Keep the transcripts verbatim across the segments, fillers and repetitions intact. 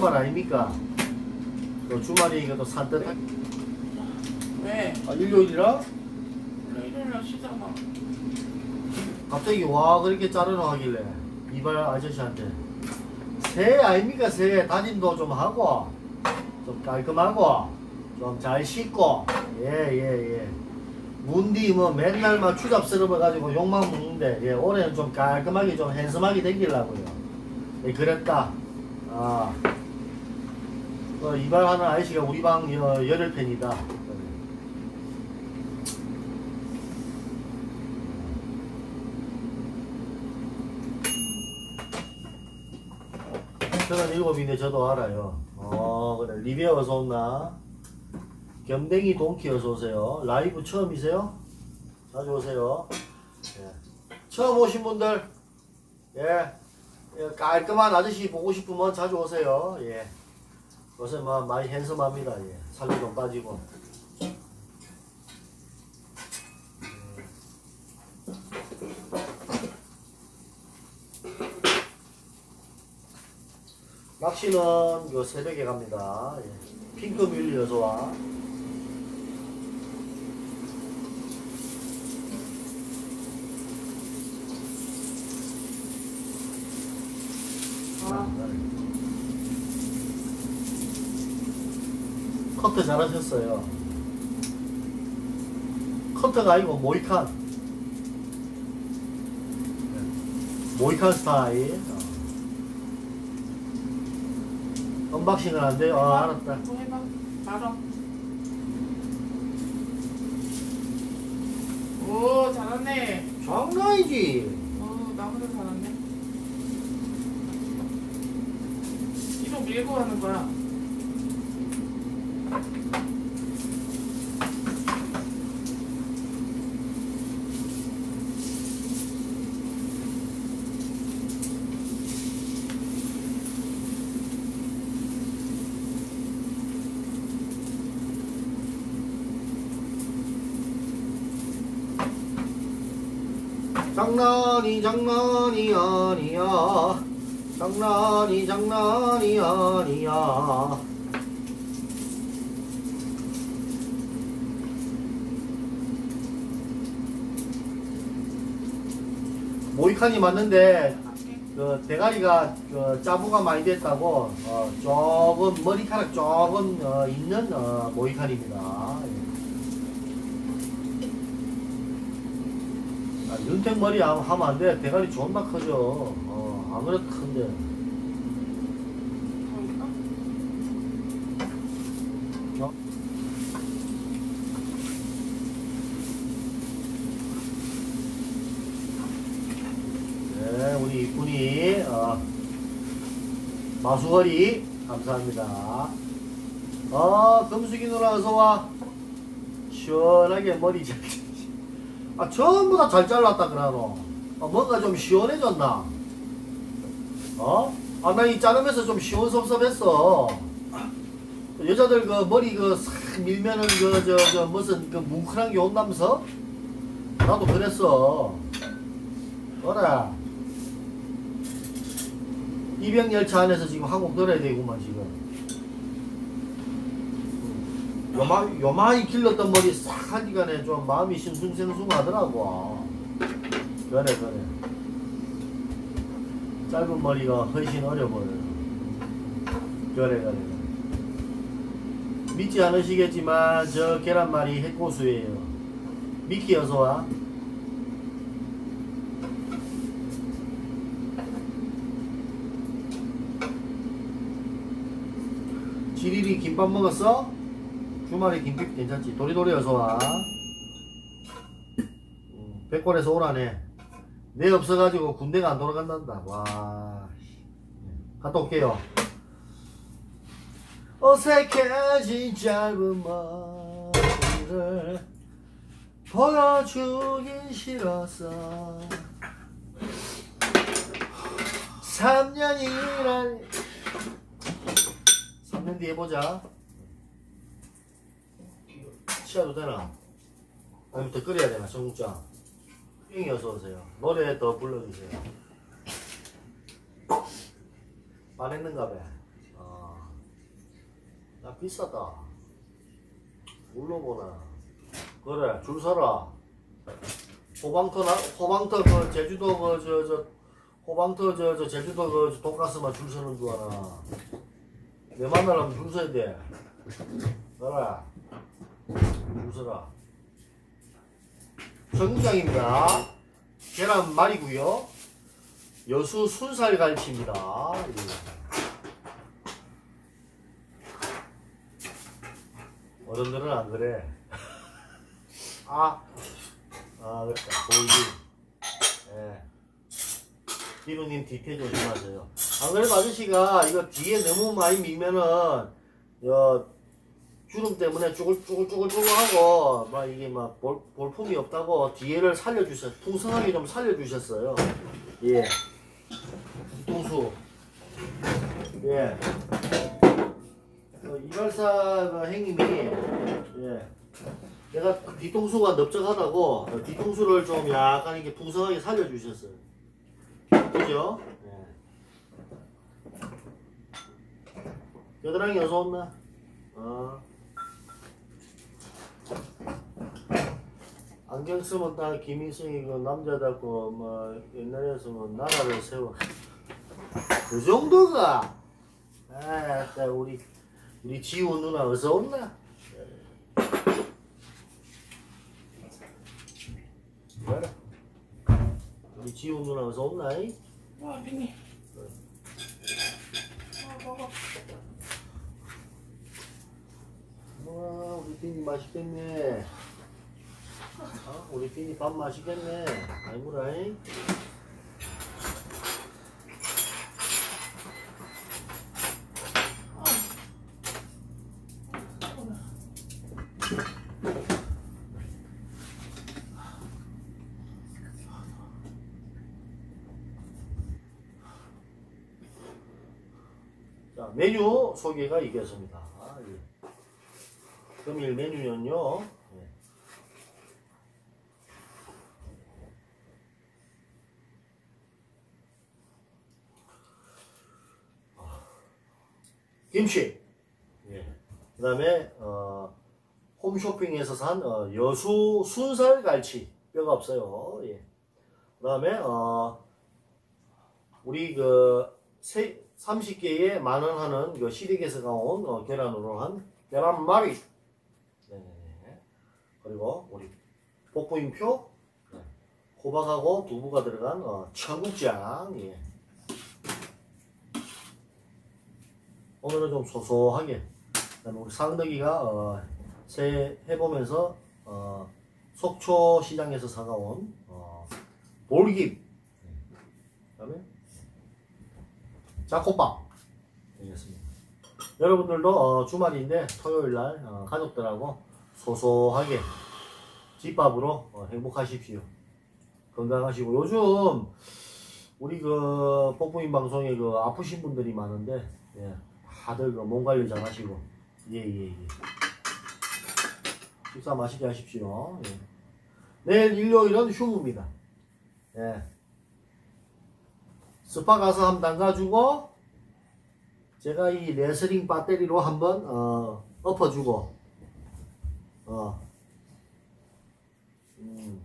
주말 아닙니까? 또 주말이니까 또 산뜻하게. 왜? 아, 일요일이라? 원래 일요일날 쉬잖아. 갑자기 와 그렇게 자르노 하길래 이발 아저씨한테 새 아닙니까? 새 다짐도 좀 하고 좀 깔끔하고 좀 잘 씻고 예예예 예, 예. 문디 뭐 맨날만 추잡스러워 가지고 욕만 먹는데 예, 올해는 좀 깔끔하게 좀 핸섬하게 댕기려고요. 예, 그랬다. 아 어, 이발하는 아저씨가 우리 방 여, 열혈 팬이다. 저는 일곱인데 저도 알아요. 어 그래 리비아 어서 온나. 겸댕이 동키 어서 오세요. 라이브 처음이세요? 자주 오세요. 예. 처음 오신 분들 예. 예 깔끔한 아저씨 보고 싶으면 자주 오세요. 예. 요새 막 많이 핸섬합니다. 예. 살도 좀 빠지고. 낚시는 요 새벽에 갑니다. 예. 핑크 뮬리 어서와. 아. 커트 잘하셨어요. 커트가 아니고 모이칸. 예. 모이칸 스타일. 언박싱은 안 돼요? 아, 알았다. 뭐 해봐. 말어. 오, 잘하네. 장난이지. 오, 나보다 잘하네. 뒤로 밀고 하는 거야. 장난이 장난이 아니야. 장난이 장난이 아니야. 모이칸이 맞는데 그 대가리가 그 짜부가 많이 됐다고 어, 조금 머리카락 조금 어, 있는 어, 모이칸입니다. 아, 윤택 머리 하면 안 돼. 대가리 존나 커져. 어, 아무래도 큰데. 어? 네, 우리 이쁜이 어, 마수거리 감사합니다. 어, 금숙이 누나 어서와. 시원하게 머리 잘. 아, 전부 다 잘 잘랐다 그러노. 아, 뭔가 좀 시원해졌나? 어? 아, 나 이 자르면서 좀 시원섭섭했어. 여자들 그 머리 그 싹 밀면은 그 저 저 무슨 그 뭉클한 게 온다면서? 나도 그랬어. 어라. 이병열차 안에서 지금 한곡 들어야 되구만 지금. 요마, 요마이 길렀던 머리 싹 하기간에 좀 마음이 싱숭생숭하더라고. 그래 그래. 짧은 머리가 훨씬 어려 보여. 그래 그래. 믿지 않으시겠지만 저 계란말이 핵고수예요. 미키 어서와. 지리리 김밥 먹었어? 주말에 김밥 괜찮지? 도리도리 어서와. 음, 백골에서 오라네. 내 없어가지고 군대가 안 돌아간단다. 와. 갔다 올게요. 어색해진 짧은 머리를 보여주긴 싫었어. 삼 년이란 삼 년 뒤에 보자. 치아도 되나? 아니면 더 끓여야 되나? 청국장. 형이 어서오세요. 노래 더 불러주세요. 안 했는가 봐. 어. 야, 비싸다. 물러보나. 그래, 줄 서라. 호방터, 나, 호방터, 그, 제주도, 그, 저, 저, 호방터, 저, 저, 제주도, 그, 돈가스만 줄 서는 줄 알아. 내 만나려면 줄 서야 돼. 그래. 줄 서라. 청국장입니다. 계란 말이고요. 여수 순살 갈치입니다. 예. 어른들은 안 그래. 아, 아, 그렇다. 보이지. 예. 비누님 뒤태 조심하세요. 안 그래도 아저씨가 이거 뒤에 너무 많이 밀면은, 여, 주름 때문에 쭈글쭈글쭈글쭈글하고, 막 이게 막 볼, 볼품이 없다고 뒤에를 살려주셨어요. 풍성하게 좀 살려주셨어요. 예. 뒤통수. 예. 어, 이발사 그 행님이, 예. 내가 뒤통수가 넓적하다고 어, 뒤통수를 좀 약간 이렇게 풍성하게 살려주셨어요. 그죠? 예. 겨드랑이 어서 온나? 어. 안경 쓰면 딱 김일성이고 남자답고 뭐 옛날에서는 나라를 세워. 그 정도가. 아, 우리 우리 지우 누나 어서 온나? 그래. 우리 지우 누나 어서 온나이? 와, 빈님. 아, 먹어. 와, 우리 빈이 맛있겠네. 어? 우리 빈이 밥 맛있겠네. 아이고라잉. 자, 메뉴 소개가 이겼습니다. 아, 예. 금일 메뉴는요. 예. 김치. 예. 그 다음에 어, 홈쇼핑에서 산 어, 여수 순살 갈치. 뼈가 없어요. 예. 그 다음에 어, 우리 그 세, 삼십 개의 만원 하는 그 시댁에서 가온 어, 계란으로 한 계란말이. 네. 그리고 우리 복부인표, 네. 호박하고 두부가 들어간 어, 청국장. 예. 오늘은 좀 소소하게. 그다음에 우리 상덕이가 어, 새해 해보면서 어, 속초 시장에서 사가온 어, 볼김. 그다음에 잡곡밥 되겠습니다. 여러분들도 어, 주말인데 토요일날 어, 가족들하고 소소하게 집밥으로 어, 행복하십시오. 건강하시고. 요즘 우리 그 복부인 방송에 그 아프신 분들이 많은데 예, 다들 그 몸 관리 잘 하시고 예예예. 예, 예. 식사 맛있게 하십시오. 예. 내일 일요일은 휴무입니다. 예. 스파 가서 한번 담가주고 제가 이 레슬링 배터리로 한번 어, 엎어주고 어. 음.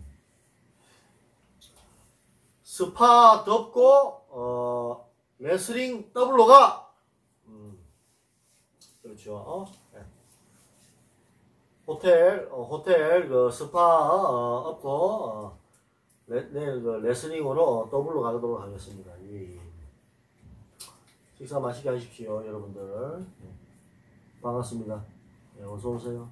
스파 덮고 어, 레슬링 더블로 가. 음. 그렇죠. 어? 네. 호텔 어, 호텔 그 스파 어, 엎고 어, 레, 내일 그 레슬링으로 더블로 가도록 하겠습니다. 예, 예. 식사 맛있게 하십시오, 여러분들. 예. 반갑습니다. 예, 어서 오세요.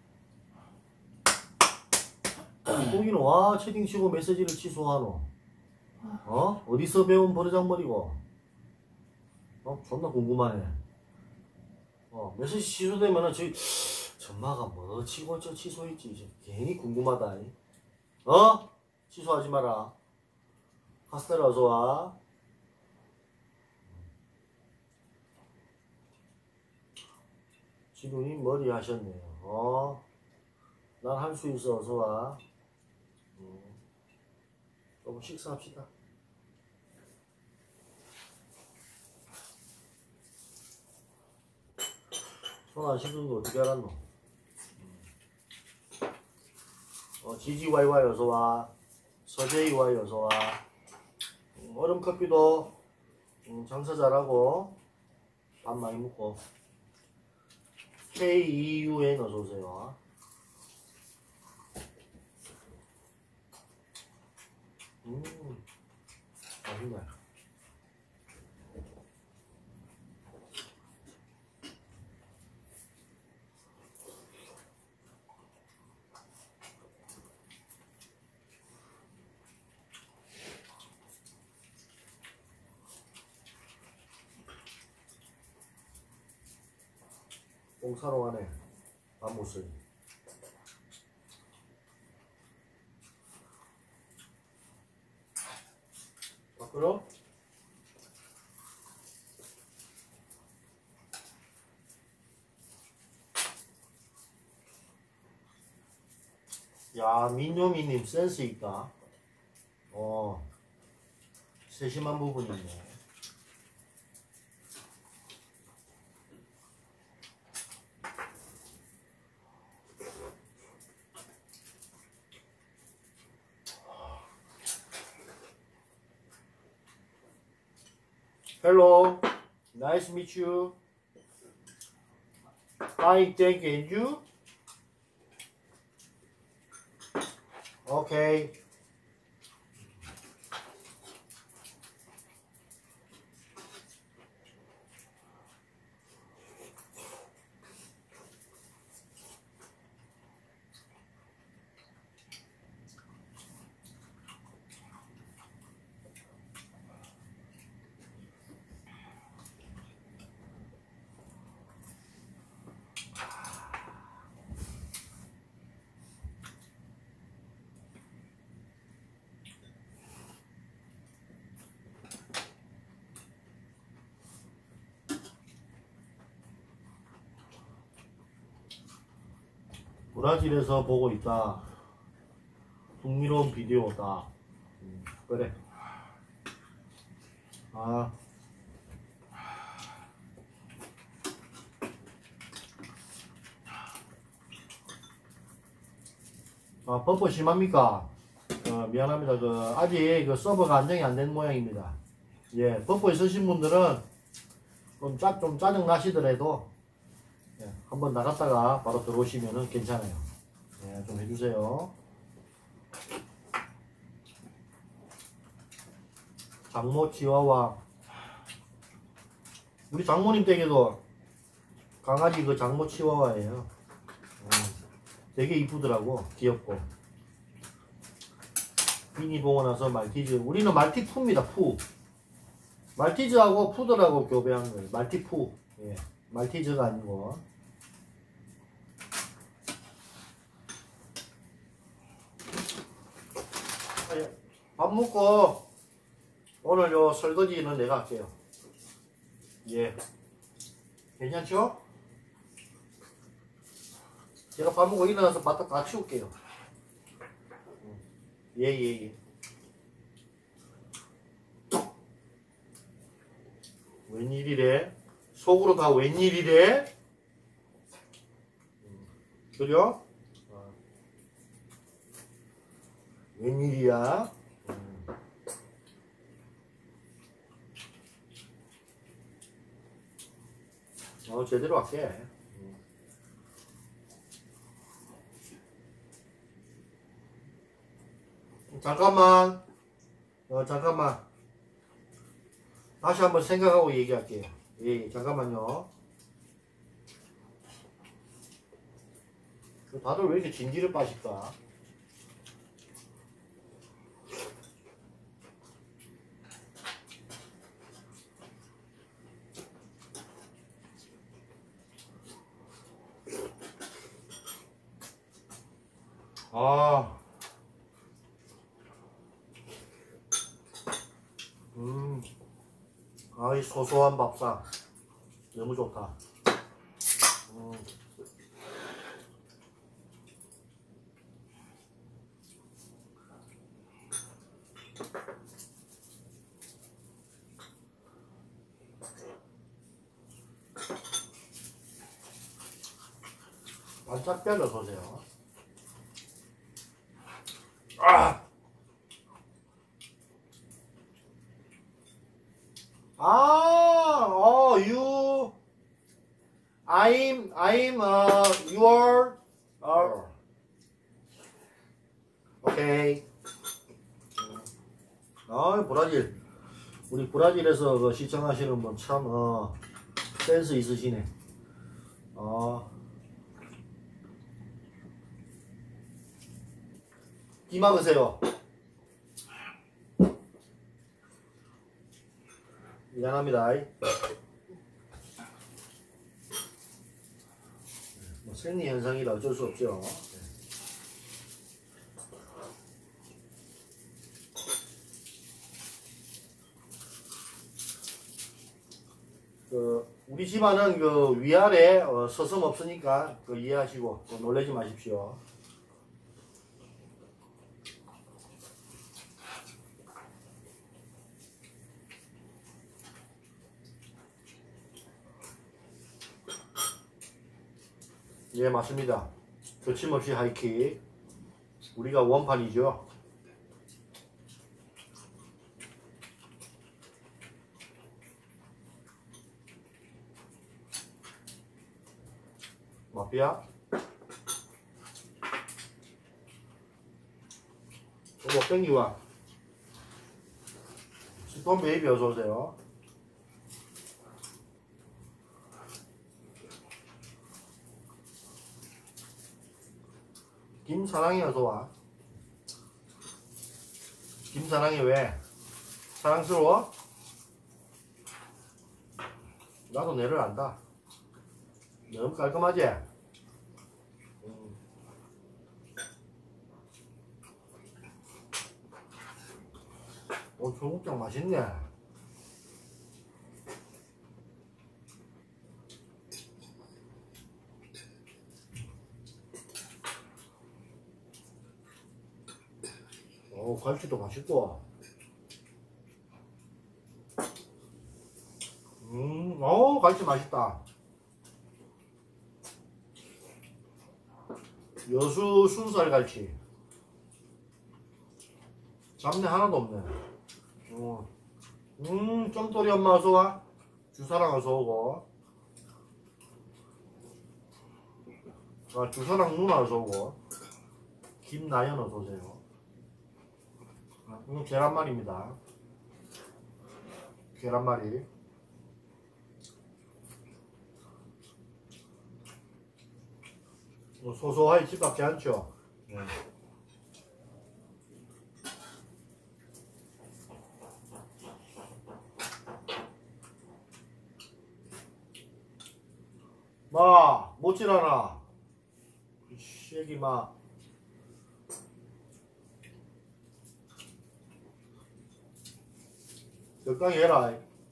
거기는 와 채팅 치고 메시지를 취소하노. 어? 어디서 배운 버르장머리고? 어? 존나 궁금하네. 어, 메시지 취소되면은 저기 전마가 뭐 치고 저 취소했지. 괜히 궁금하다. 어? 취소하지 마라. 카스테라 어서와. 지금이 머리 하셨네요. 어? 난 할 수 있어. 어서와. 음. 조금 식사합시다. 손 안 씻은 거 어떻게 알았노? 어, 지지와이와이 어서와. 서재이와이 어서와. 음, 얼음커피도 음, 장사 잘하고 밥 많이 먹고. 케이이유엔 어서오세요. 음, 맛있네. 똥 사러 가네. 밥 못 쓰니. 아, 그럼? 야, 민요미님 센스 있다. 어, 세심한 부분이 있네. Hello, nice to meet you. Fine, thank you. And you? Okay. 브라질에서 보고 있다. 흥미로운 비디오다. 음, 그래. 아. 아, 펌프 심합니까? 어, 미안합니다. 그, 아직 그 서버가 안정이 안 된 모양입니다. 예, 펌프 있으신 분들은 좀 짜, 좀 짜증 나시더라도, 예, 한번 나갔다가 바로 들어오시면은 괜찮아요. 예, 좀 해주세요. 장모 치와와. 우리 장모님 댁에도 강아지 그 장모 치와와예요. 음, 되게 이쁘더라고. 귀엽고. 비니 보고 나서 말티즈. 우리는 말티푸입니다. 푸. 말티즈하고 푸들하고 교배한 거예요. 말티푸. 예, 말티즈가 아니고. 밥 먹고 오늘 요 설거지는 내가 할게요. 예. 괜찮죠? 제가 밥 먹고 일어나서 바닥 다 치울게요. 예, 예, 예. 웬일이래? 속으로 다 웬일이래? 그죠? 어. 웬일이야? 음. 어, 제대로 할게. 음. 잠깐만. 어, 잠깐만. 다시 한번 생각하고 얘기할게요. 예, 잠깐만요. 다들 왜 이렇게 진지를 빠실까? 아, 음, 아이 소소한 밥상 너무 좋다. 음. 반짝별 어서오세요. 아! 아, 어, you, I'm, I'm, uh, your, uh, 오케이. 아, 브라질. 우리 브라질에서 그 시청하시는 분 참, 어, 센스 있으시네. 어. 기 막으세요. 미안합니다. 뭐 생리 현상이라 어쩔 수 없죠. 그 우리 집안은 그 위아래 어, 서슴 없으니까 그 이해하시고 또 놀라지 마십시오. 예, 맞습니다. 거침없이 하이킥. 우리가 원판이죠. 마피아. 또 땡기와. 스톤 베이비 어서오세요. 김사랑이 어서와. 김사랑이 왜? 사랑스러워? 나도 내를 안다. 너무 깔끔하지? 음. 오, 청국장 맛있네. 오, 갈치도 맛있고. 음, 오, 갈치 맛있다. 여수 순살 갈치. 잡내 하나도 없네. 어. 음, 쫌돌이 엄마 어서와. 주사랑 어서오고. 아, 주사랑 누나 어서오고. 김나연 어서오세요. 음, 계란말이입니다. 계란말이. 뭐 소소하게 집밖에 않죠. 네. 마, 못질하나. 이 새끼 마. 적당히 해라.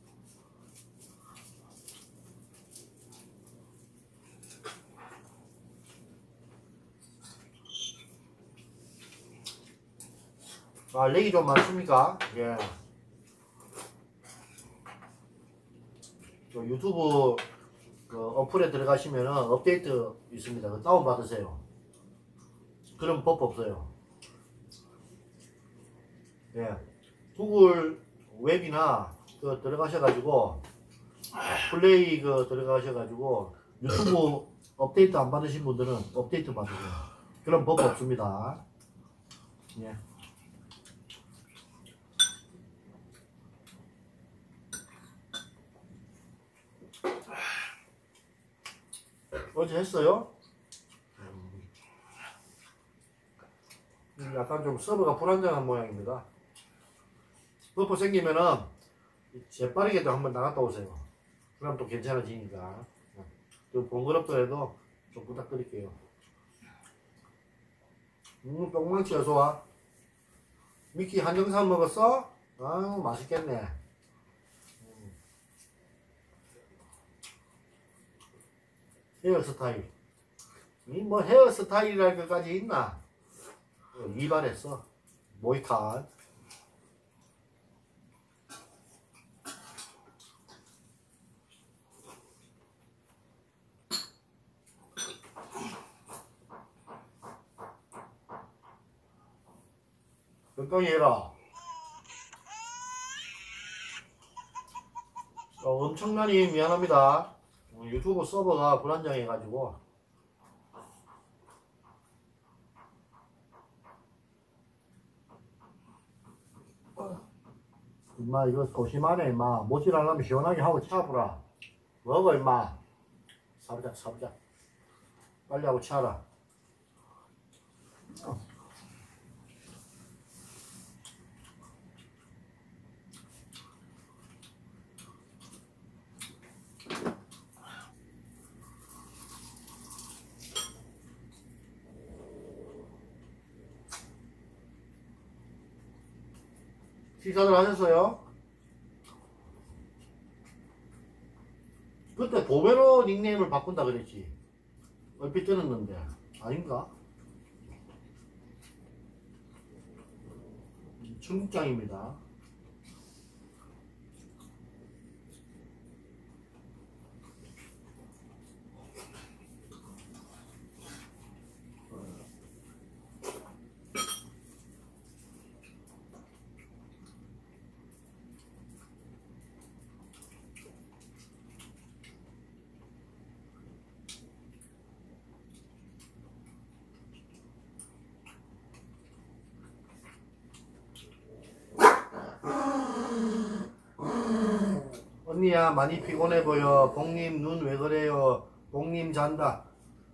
아, 렉이 좀 많습니까? 예. 저 유튜브 그 어플에 들어가시면은 업데이트 있습니다. 그 다운 받으세요. 그런 법 없어요. 예. 구글 웹이나 그 들어가셔가지고 플레이 그 들어가셔가지고 유튜브 업데이트 안 받으신 분들은 업데이트 받으세요. 그런 법 없습니다. 예. 어제 했어요? 음, 약간 좀 서버가 불안정한 모양입니다. 버퍼 생기면은 재빠르게도 한번 나갔다 오세요. 그럼 또 괜찮아지니까. 좀 번거롭더라도 좀 부탁드릴게요. 음, 똥망치 어서와. 미키 한정산 먹었어? 아유, 맛있겠네. 음. 헤어스타일. 이 뭐 헤어스타일이랄 것까지 있나? 어, 이발했어. 모이칸. 적당히 해라. 어, 엄청나니 미안합니다. 어, 유튜브 서버가 불안정해가지고. 임마 이거 조심하네 임마. 모질 안 하면 시원하게 하고 차보라. 먹어 임마. 사보자 사보자. 빨리 하고 차라. 어. 식사들 하셨어요? 그때 보베로 닉네임을 바꾼다 그랬지. 얼핏 들었는데 아닌가? 청국장입니다. 언니야 많이 피곤해 보여. 봉님 눈 왜 그래요? 봉님 잔다.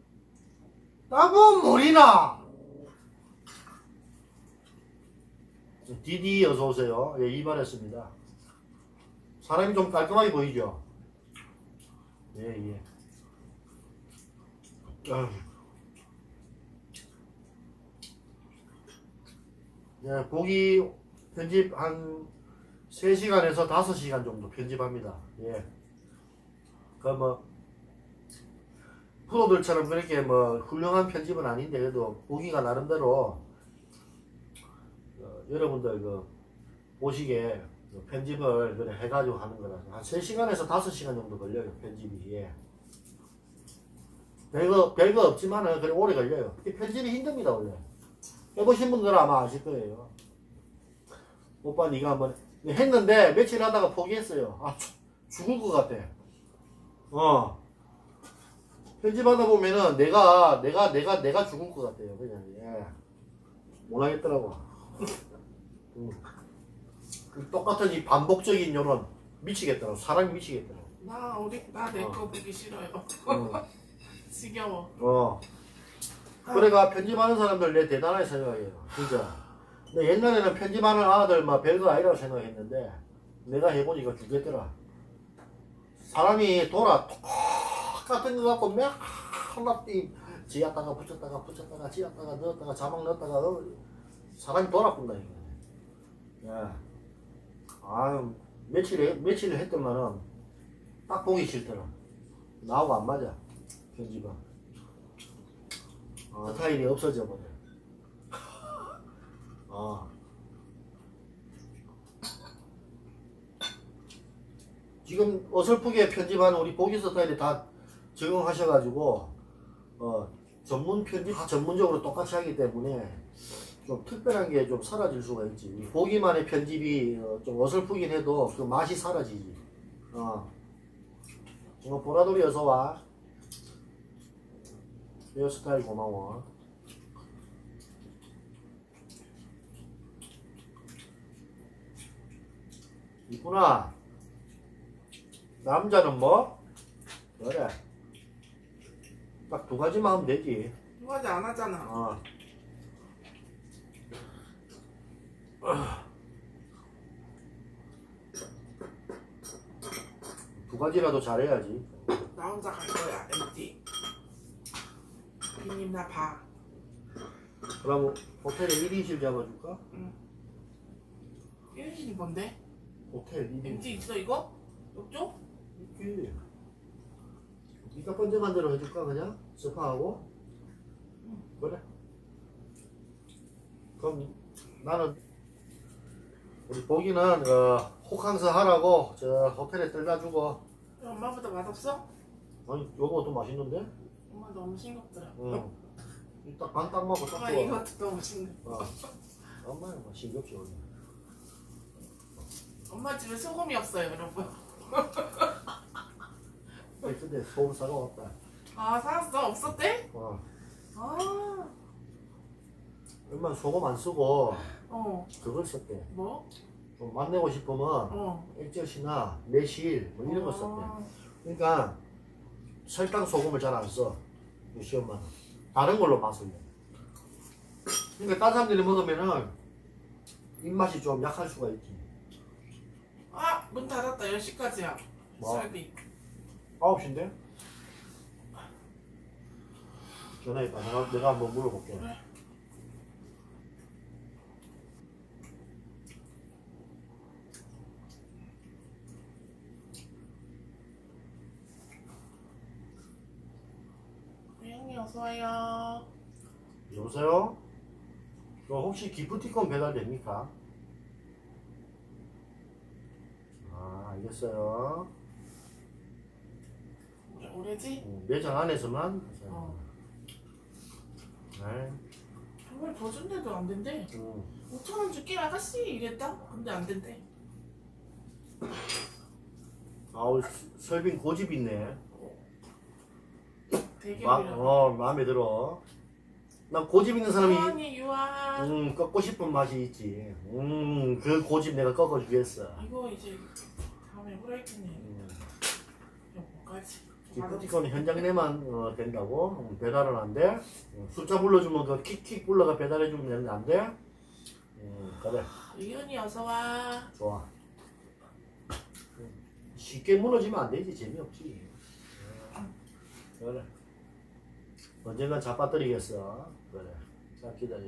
따분 모리나. 디디 어서오세요. 예, 이발했습니다. 사람이 좀 깔끔하게 보이죠? 예, 예. 어휴. 예, 고기 편집 한 세 시간에서 다섯 시간 정도 편집합니다. 예. 그 뭐 프로들처럼 그렇게 뭐 훌륭한 편집은 아닌데 그래도 보기가 나름대로 어, 여러분들 그 보시기에 그 편집을 그래 해가지고 하는 거라서 한 세 시간에서 다섯 시간 정도 걸려요 편집이. 예. 별거 별거 없지만은 그래 오래 걸려요. 편집이 힘듭니다 원래. 해보신 분들은 아마 아실 거예요. 오빠 니가 한번 했는데 며칠 하다가 포기했어요. 아 죽을 것 같아. 어 편집하다 보면은 내가 내가 내가 내가 죽을 것 같아요. 그냥 예. 못하겠더라고. 음. 똑같은 이 반복적인 요런 미치겠더라고. 사람이 미치겠더라고. 나 우리 나 내 거 어. 보기 싫어요. 어. 지겨워. 어. 그래가 편집하는 사람들 내 대단하게 생각해요. 진짜. 근데 옛날에는 편집하는 아들 막 별거 아니라고 생각했는데 내가 해보니까 죽겠더라. 사람이 돌아 똑같은 거 갖고 몇 하나씩 지었다가 붙였다가 붙였다가 지었다가 넣었다가 자막 넣었다가 어, 사람이 돌아꾼다 이거. 예. 아 며칠에 며칠을 했더만은 딱 보기 싫더라. 나하고 안 맞아 편집은. 어, 스타일이 없어져 버려. 어. 지금 어설프게 편집하는 우리 보기 스타일이 다 적응하셔가지고 어, 전문 편집 다 전문적으로 똑같이 하기 때문에 좀 특별한 게 좀 사라질 수가 있지. 보기만의 편집이 어, 좀 어설프긴 해도 그 맛이 사라지지. 어. 어, 보라돌이 어서와. 헤어스타일 고마워. 이쁘나? 남자는 뭐? 그래. 딱 두 가지만 하면 되지. 두 가지 안 하잖아. 어. 두 가지라도 잘해야지. 나 혼자 갈 거야. 엠티. 비님 나 봐. 그럼 호텔에 일 인실 잡아줄까? 응. 일 인이 뭔데? 호텔 일 인실. 엠티 있어 이거? 이쪽? 있지. 니가 번쩍한 대로 해줄까 그냥? 소파하고? 응. 그래. 그럼 나는 우리 보기는 어, 호캉스 하라고 저 호텔에 들어가주고. 엄마보다 맛없어? 아니 요거 더 맛있는데? 엄마 너무 싱겁더라. 응. 딱 반 딱 먹고 딱 엄마 좋아. 이것도 너무 싱겁. 어. 엄마는 뭐 싱겁지 원래. 엄마 집에 소금이 없어요, 여러분. 근데 소금 사가 왔다. 아, 사왔어? 없었대? 어. 아, 얼마 소금 안 쓰고 어, 그걸 썼대. 뭐? 좀 맛내고 싶으면 어. 액젓이나 매실 뭐 이런 거 썼대. 아, 그러니까 설탕 소금을 잘 안 써. 이 시엄마는 다른 걸로 맛을 내. 그러니까 다른 사람들이 먹으면은 입맛이 좀 약할 수가 있지. 아, 문 닫았다. 열 시까지야. 뭐? 설비. 아홉 시인데? 전화했다. 내가, 내가 한번 물어볼게. 그래. 고양이 어서와요. 여보세요? 저 혹시 기프티콘 배달됩니까? 아, 알겠어요. 오래, 오래지? 음, 매장 안에서만. 어. 네. 정말 더 준대도 안 된대. 음. 오천 원 줄게 아가씨 이랬다? 근데 안 된대. 아우, 설빙 고집 있네. 되게 마, 어려. 어, 마음에 들어. 난 고집 있는 사람이, 유한이 유한. 음, 꺾고 싶은 맛이 있지. 음, 그 고집 내가 꺾어주겠어. 이거 이제 다음에 후라이팬에 음. 뭐까지? 기프티콘 현장 내만 어, 된다고? 음, 배달은 안 돼? 음, 숫자 불러주면 그 킥킥 불러가 배달해주면 되는데 안 돼? 음, 그래. 유한이 어서와. 좋아. 음, 쉽게 무너지면 안 되지. 재미없지. 음, 그래. 언젠간 잡아뜨리겠어. 그래. 자, 기다려.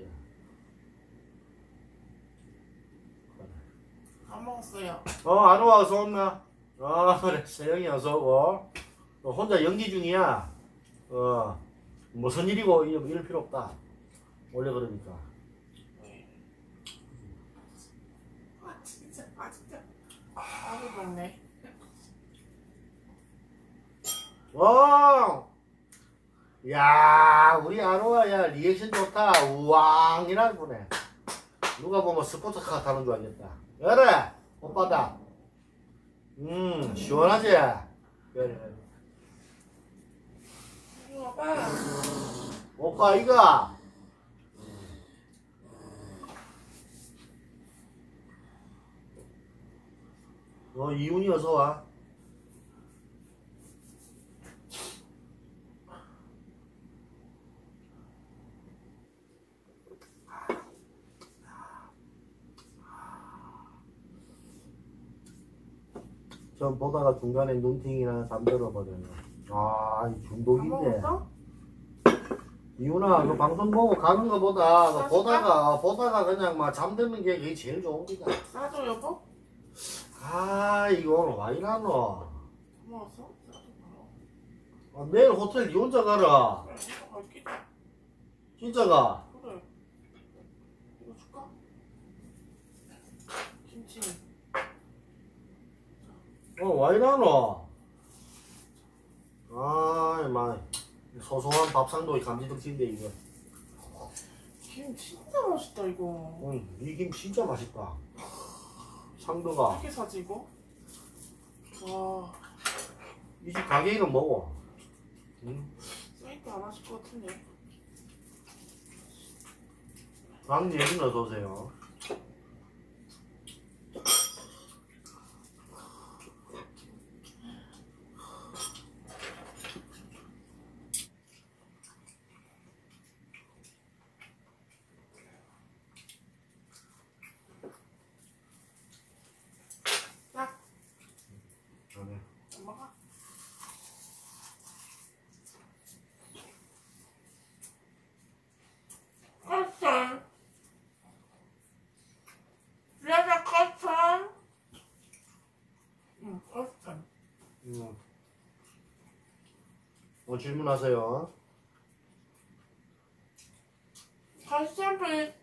그래. 안 먹었어요. 어, 안 와, 어서 온나? 어, 그래. 세영이 어서 오고. 너 혼자 연기 중이야. 어, 무슨 일이고, 이럴, 이럴 필요 없다. 원래 그러니까. 아 진짜 아 진짜 아무 먹네. 어! 야, 우리 아로아, 야, 리액션 좋다. 우왕이라는 보네. 누가 보면 스포츠카 타는 줄 알겠다. 그래, 오빠다. 음, 시원하지? 그래. 이리 와봐. 오빠, 이거. 어, 이훈이 어서 와. 전 보다가 중간에 눈팅이나 잠들어 버렸네. 아, 이 안 중독인데. 먹었어? 이훈아, 그 방송 보고 가는 거보다 그 싸줄까? 보다가 보다가 그냥 막 잠드는 게 그게 제일 좋은 거다. 싸줘 여보? 아, 이거 오늘 와 이라노. 안 먹었어? 싸줘 바로. 아, 내일 호텔 니 혼자 가라. 그래 이거 갈게. 진짜 가. 그래. 이거 줄까? 김치는. 어, 와 이라노. 아, 마 소소한 밥상도 감지덕진데 이거. 김 진짜 맛있다 이거. 응, 이 김 진짜 맛있다. 상도가. 어떻게 사지 이거? 와 이 집 가게 이름 뭐고? 응? 사이트 안 하실 것 같은데. 강예진 어서 오세요. 딱 그래. 엄마가. 커튼. 레드 커튼. 응, 커튼. 응. 뭐 질문하세요. 커튼 플리즈.